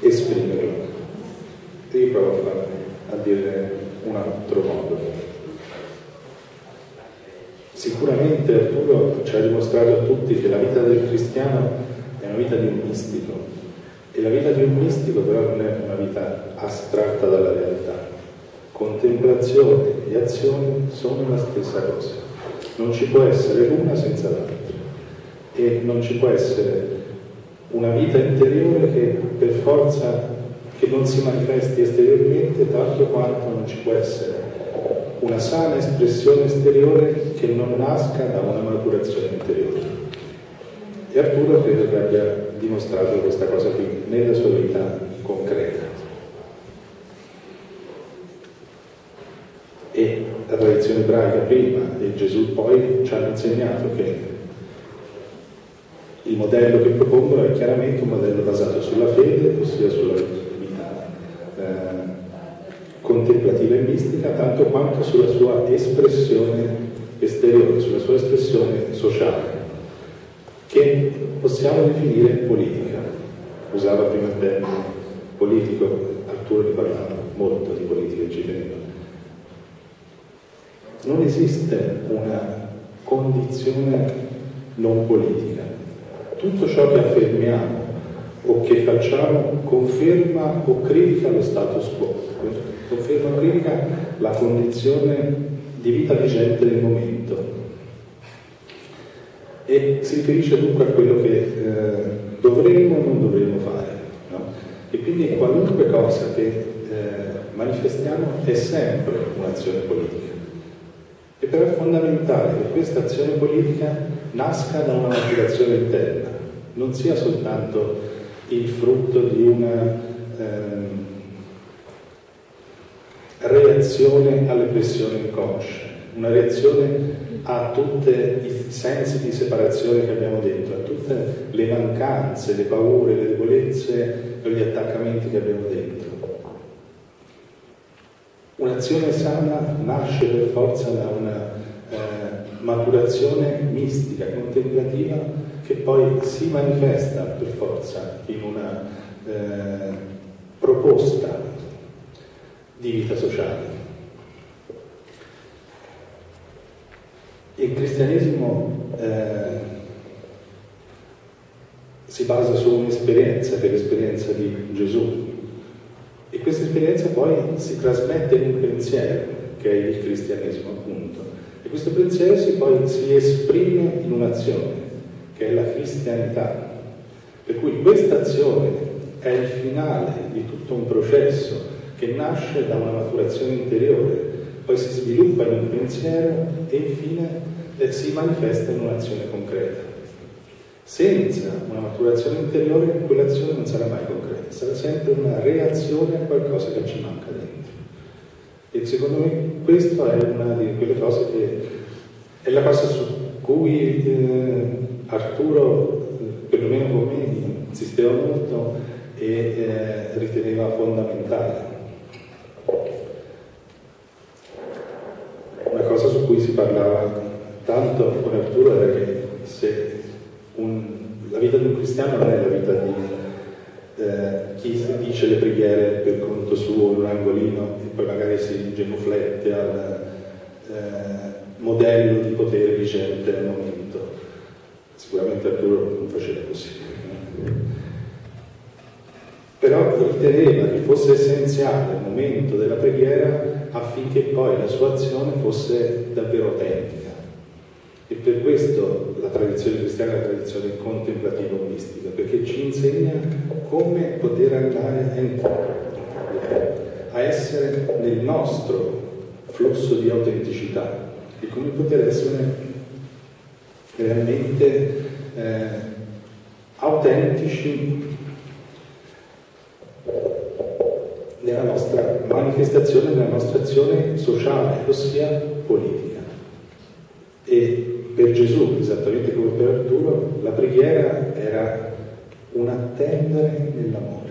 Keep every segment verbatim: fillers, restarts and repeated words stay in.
esprimerlo. E io provo a, fare, a dire un altro modo. Sicuramente Arturo ci ha dimostrato a tutti che la vita del cristiano è una vita di un mistico, e la vita di un mistico però non è una vita astratta dalla realtà. Contemplazione e azione sono la stessa cosa, non ci può essere l'una senza l'altra, e non ci può essere una vita interiore che per forza che non si manifesti esteriormente, tanto quanto non ci può essere una sana espressione esteriore che non nasca da una maturazione interiore. E Arturo credo che abbia dimostrato questa cosa qui nella sua vita concreta. E la tradizione ebraica prima e Gesù poi ci hanno insegnato che il modello che propongono è chiaramente un modello basato sulla fede, ossia sulla vita eh, contemplativa e mistica, tanto quanto sulla sua espressione esteriore, sulla sua espressione sociale, che possiamo definire politica. Usava prima il termine politico, Arturo ne parlava molto di politica e ci teneva. Non esiste una condizione non politica. Tutto ciò che affermiamo o che facciamo conferma o critica lo status quo, conferma o critica la condizione di vita vigente del momento, e si riferisce dunque a quello che eh, dovremmo o non dovremmo fare, no? E quindi qualunque cosa che eh, manifestiamo è sempre un'azione politica. E però è fondamentale che questa azione politica nasca da una motivazione interna, non sia soltanto il frutto di una ehm, reazione alle pressioni inconsce, una reazione a tutti i sensi di separazione che abbiamo dentro, a tutte le mancanze, le paure, le debolezze e gli attaccamenti che abbiamo dentro. Un'azione sana nasce per forza da una eh, maturazione mistica, contemplativa, che poi si manifesta per forza in una eh, proposta di vita sociale. Il cristianesimo eh, si basa su un'esperienza, che è l'esperienza di Gesù, e questa esperienza poi si trasmette in un pensiero, che è il cristianesimo appunto, e questo pensiero si poi si esprime in un'azione, che è la cristianità. Per cui questa azione è il finale di tutto un processo che nasce da una maturazione interiore, poi si sviluppa in un pensiero e infine eh, si manifesta in un'azione concreta. Senza una maturazione interiore quell'azione non sarà mai concreta, sarà sempre una reazione a qualcosa che ci manca dentro. E secondo me questa è una di quelle cose che è la cosa su cui eh, Arturo, perlomeno con me, insisteva molto e eh, riteneva fondamentale. Una cosa su cui si parlava tanto con Arturo era che se un, la vita di un cristiano non è la vita di eh, chi dice le preghiere per conto suo in un angolino e poi magari si genuflette al eh, modello di potere vigente al momento. Sicuramente Arturo non faceva così, però riteneva che fosse essenziale il momento della preghiera affinché poi la sua azione fosse davvero autentica. E per questo la tradizione cristiana è una tradizione contemplativa o mistica, perché ci insegna come poter andare a essere nel nostro flusso di autenticità e come poter essere realmente eh, autentici nella nostra manifestazione, nella nostra azione sociale, ossia politica. E per Gesù, esattamente come per Arturo, la preghiera era un attendere nell'amore.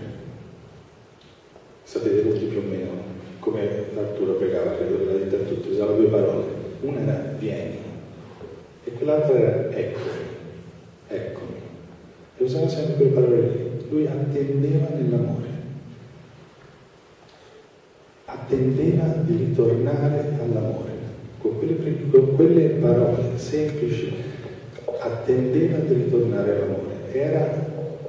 Sapete tutti più o meno come Arturo pregava, credo che l'ha detta a tutti, usava due parole. Una era vieni e quell'altra era eccomi, eccomi. E usava sempre quelle parole lì. Lui attendeva nell'amore. attendeva di ritornare all'amore. Con quelle, con quelle parole semplici attendeva di ritornare all'amore. Era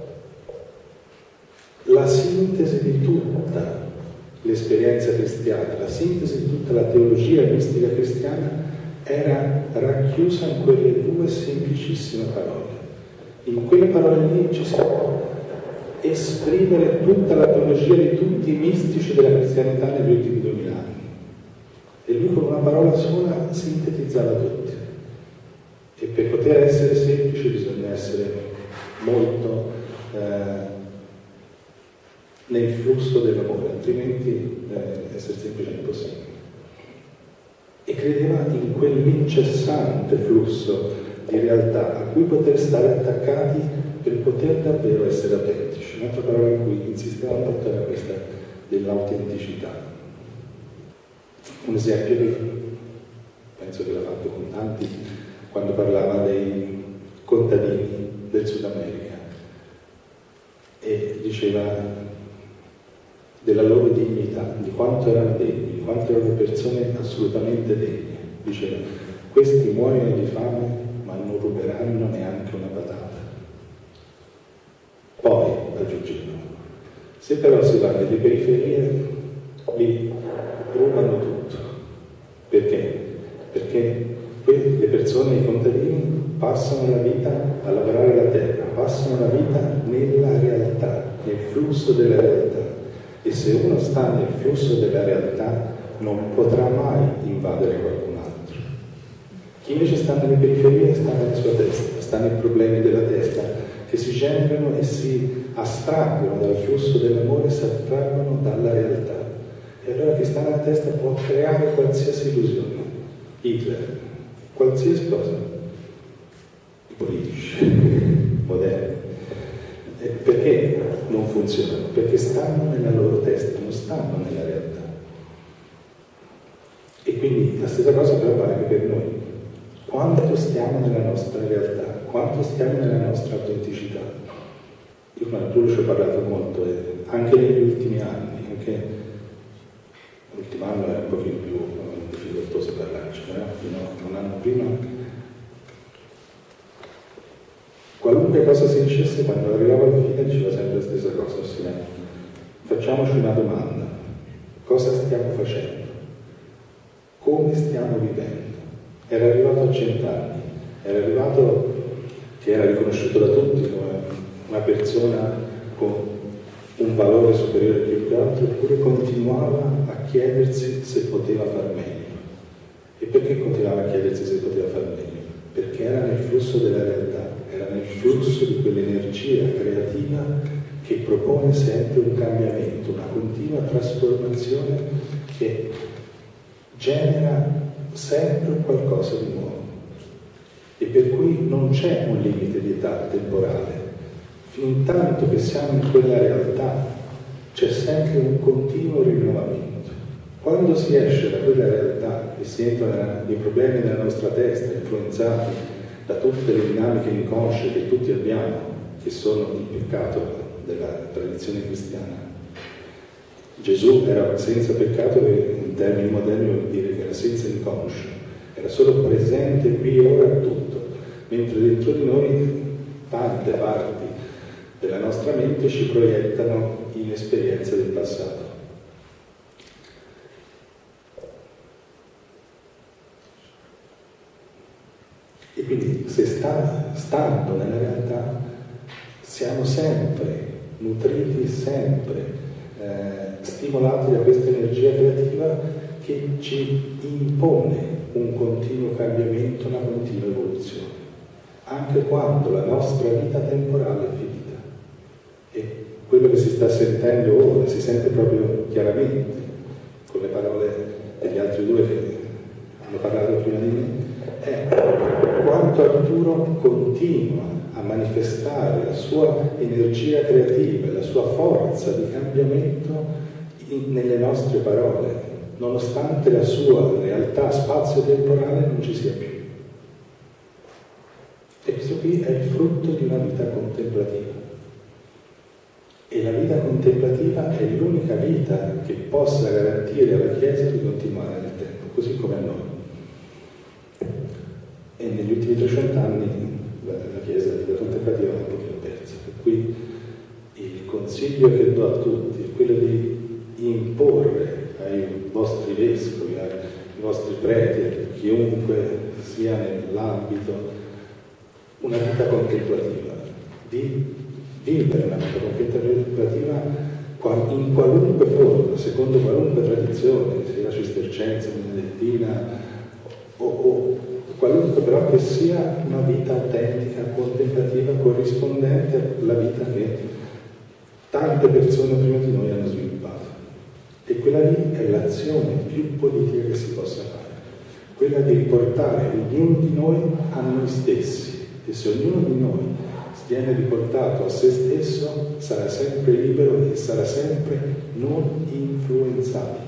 la sintesi di tutta l'esperienza cristiana, la sintesi di tutta la teologia mistica cristiana era racchiusa in quelle due semplicissime parole. In quelle parole lì ci si può esprimere tutta la teologia di tutti i mistici della cristianità negli ultimi duemila anni. E lui con una parola sola sintetizzava tutti. E per poter essere semplici bisogna essere molto eh, nel flusso dell'amore, altrimenti eh, essere semplice è impossibile. E credeva in quell'incessante flusso di realtà a cui poter stare attaccati per poter davvero essere autentici. Un'altra parola in cui insisteva molto era questa dell'autenticità. Un esempio che penso che l'ha fatto con tanti quando parlava dei contadini del Sud America e diceva della loro dignità, di quanto erano degni, di quanto erano persone assolutamente degne. Diceva, questi muoiono di fame ma non ruberanno neanche una patata. Poi aggiungevano, se però si va nelle periferie, lì rubano tutto. Perché? Perché le persone, i contadini, passano la vita a lavorare la terra, passano la vita nella realtà, nel flusso della realtà. E se uno sta nel flusso della realtà non potrà mai invadere qualcun altro. Chi invece sta nelle periferie sta nella sua testa, sta nei problemi della testa che si generano e si astraggono dal flusso dell'amore, si attraggono dalla realtà. E allora chi sta nella testa può creare qualsiasi illusione. Hitler, qualsiasi cosa. I politici, moderni. E perché non funzionano? Perché stanno nella loro testa, non stanno nella realtà. E quindi la stessa cosa però vale anche per noi. Quanto stiamo nella nostra realtà? Quanto stiamo nella nostra autenticità? Io con Arturo ci ho parlato molto, e anche negli ultimi anni, anche l'ultimo anno era un pochino più difficoltoso parlarci, però fino a un anno prima, qualunque cosa si dicesse, quando arrivavo alla fine diceva sempre la stessa cosa, ossia facciamoci una domanda: cosa stiamo facendo? Come stiamo vivendo? Era arrivato a cent'anni, era arrivato che era riconosciuto da tutti come una persona con un valore superiore a chiunque altro, eppure continuava a chiedersi se poteva far meglio. E perché continuava a chiedersi se poteva far meglio? Perché era nel flusso della realtà, era nel flusso di quell'energia creativa che propone sempre un cambiamento, una continua trasformazione che genera sempre qualcosa di nuovo. E per cui non c'è un limite di età temporale. Fin tanto che siamo in quella realtà c'è sempre un continuo rinnovamento. Quando si esce da quella realtà e si entra nei problemi della nostra testa, influenzati da tutte le dinamiche inconsce che tutti abbiamo, che sono il peccato della tradizione cristiana. Gesù era senza peccato, che in termini moderni vuol dire che era senza inconscio, era solo presente qui e ora a tutto, mentre dentro di noi tante parti della nostra mente ci proiettano in esperienze del passato. E quindi se sta, stando nella realtà siamo sempre nutriti, sempre eh, stimolati da questa energia creativa che ci impone un continuo cambiamento, una continua evoluzione, anche quando la nostra vita temporale è finita. E quello che si sta sentendo ora si sente proprio chiaramente con le parole degli altri due che hanno parlato prima di me, è quanto Arturo continua a manifestare la sua energia creativa, la sua forza di cambiamento in, nelle nostre parole, nonostante la sua realtà spazio-temporale non ci sia più. E questo qui è il frutto di una vita contemplativa. E la vita contemplativa è l'unica vita che possa garantire alla Chiesa di continuare nel tempo, così come a noi. E negli ultimi trecento anni la, la Chiesa, la vita contemplativa è un pochino persa, per cui il consiglio che do a tutti è quello di imporre ai vostri vescovi, ai vostri preti, a chiunque sia nell'ambito, una vita contemplativa, di vivere una vita contemplativa in qualunque forma, secondo qualunque tradizione, sia cistercenza, benedettina o, o qualunque, però che sia una vita autentica, contemplativa, corrispondente alla vita che tante persone prima di noi hanno sviluppato. E quella lì è l'azione più politica che si possa fare, quella di riportare ognuno di noi a noi stessi, e se ognuno di noi viene riportato a se stesso sarà sempre libero e sarà sempre non influenzabile.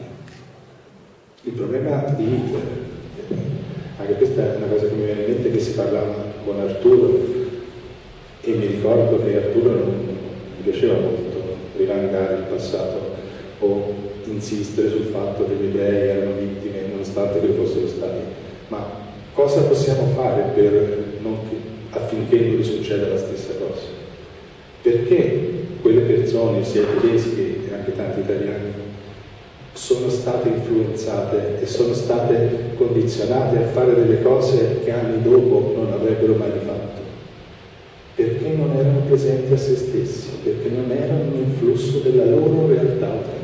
Il problema di Hitler, anche questa è una cosa che mi viene in mente, che si parlava con Arturo, e mi ricordo che Arturo non gli piaceva molto rivangare il passato o insistere sul fatto che gli ebrei erano vittime nonostante che fossero stati. Ma cosa possiamo fare per non, affinché non succeda la stessa cosa? Perché quelle persone, sia tedeschi e anche tanti italiani, sono state influenzate e sono state condizionate a fare delle cose che anni dopo non avrebbero mai fatto? Perché non erano presenti a se stessi, perché non erano nel flusso della loro realtà autentica.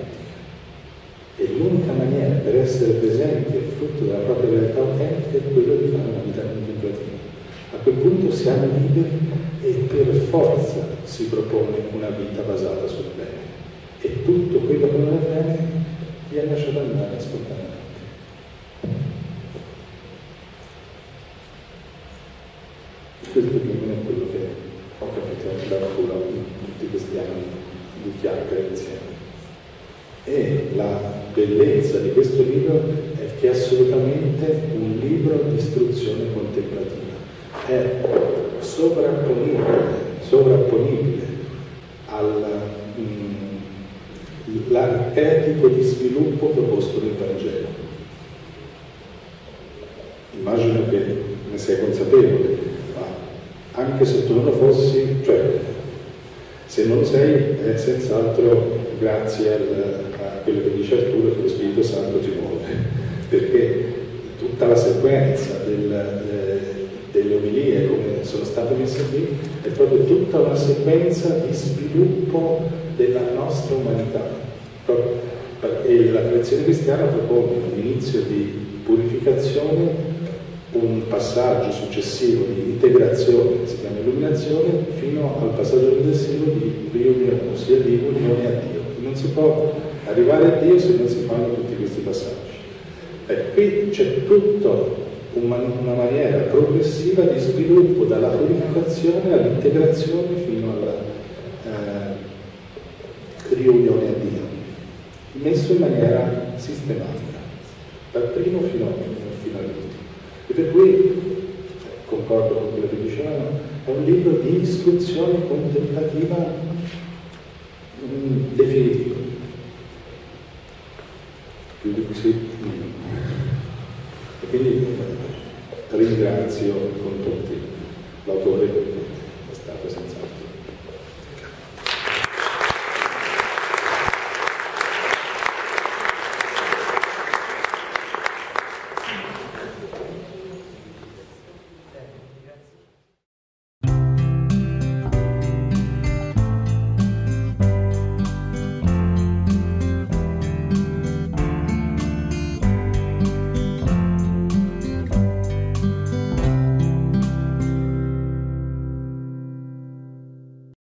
E l'unica maniera per essere presenti al frutto della propria realtà autentica è quello di fare una vita contemplativa. A quel punto siamo liberi e per forza si propone una vita basata sul bene. E tutto quello che non è bene viene lasciato andare spontaneamente. Questo più o meno è quello che ho capito da Arturo in tutti questi anni di chiacchiere insieme. E la bellezza di questo libro è che è assolutamente un libro di istruzione contemplativa. È sovrapponibile, sovrapponibile all'archetipo di sviluppo proposto nel Vangelo. Immagino che ne sei consapevole, ma anche se tu non lo fossi, cioè se non lo sei, è senz'altro grazie al, a quello che dice Arturo, che lo Spirito Santo ti muove, perché tutta la sequenza del, eh, delle omelie come sono state messe qui è proprio tutta una sequenza di sviluppo della nostra umanità. E la tradizione cristiana propone un inizio di purificazione, un passaggio successivo di integrazione, si chiama illuminazione, fino al passaggio successivo di riunione, ossia di unione a Dio. Non si può arrivare a Dio se non si fanno tutti questi passaggi. E qui c'è tutta una, una maniera progressiva di sviluppo dalla purificazione all'integrazione fino alla eh, riunione a Dio, messo in maniera sistematica, dal primo fino, fino all'ultimo. E per cui, concordo con quello che dicevano, è un libro di istruzione contemplativa mh, definitivo. Più di così. E quindi ringrazio con tutti l'autore perché è stato senza